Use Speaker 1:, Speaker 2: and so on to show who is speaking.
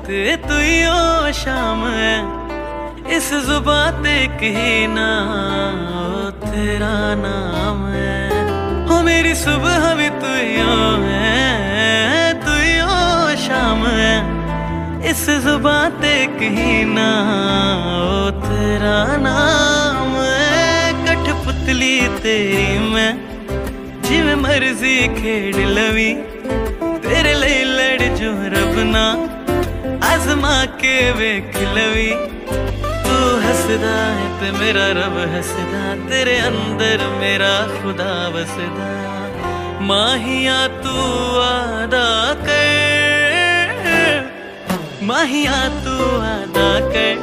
Speaker 1: तू ही ओ शाम है, इस जुबान ते कहना ओ तेरा नाम है। हो मेरी सुबह भी तू ही ओ है, तू ही ओ शाम है, इस जुबान ते कहना ओ तेरा नाम है। कठपुतली तेरी मैं जिवें मर्जी खेड़ लवी, तेरे लिए लड़ जो रब ना आजमा के वेख लवी। तू हसदा है ते मेरा रब हसदा, तेरे अंदर मेरा खुदा बसदा। माहिया तू वादा कर, माहिया तू वादा कर,